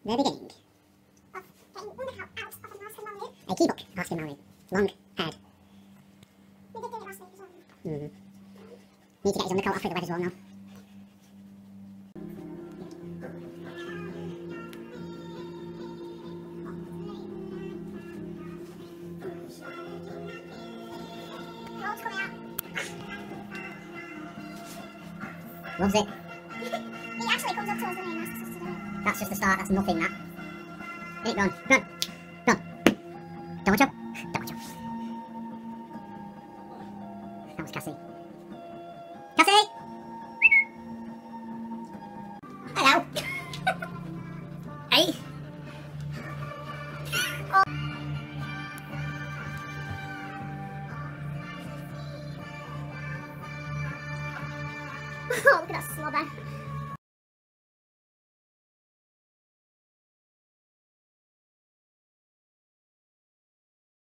The beginning. Of getting Wondercoat out of the Arskin Maru. A key book, Arskin Maru. Long haired. We did do it last week as well. Mm-hmm. Need to get his undercoat off with the red as well now. Roll's coming out. Loves it. He actually comes up to us and he asks us to do it. That's just the start, that's nothing, that. Get it, run. Run. Run. Don't watch up. Don't watch up. That was Cassie. Cassie! Hello. Hey. Oh, look at that slobber.